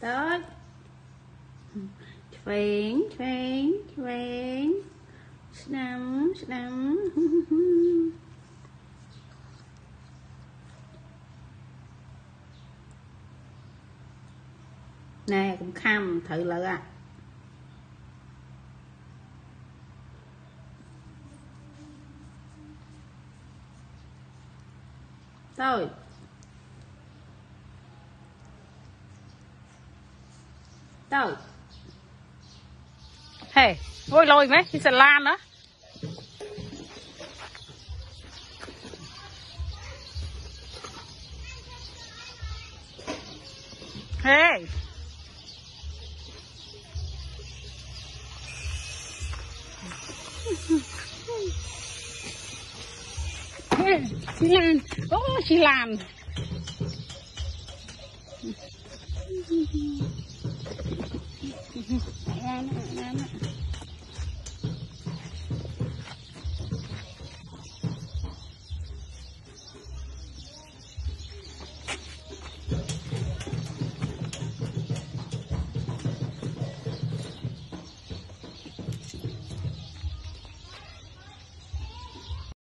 Tốt. Chuyển. Nắm. Nè cũng khăm thử lỡ à. Thôi. Đâu. Hey, vui lôi mấy cái xà lan đó. Hey. Xì lan, xì lan. Nè.